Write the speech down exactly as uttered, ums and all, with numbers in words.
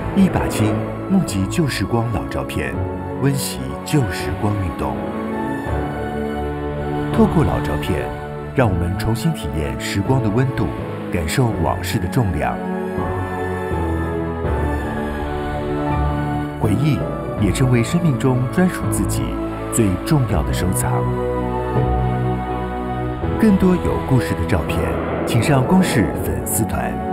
一把青，募集旧时光老照片，温习旧时光运动。透过老照片，让我们重新体验时光的温度，感受往事的重量。回忆也成为生命中专属自己最重要的收藏。更多有故事的照片，请上公视粉丝团。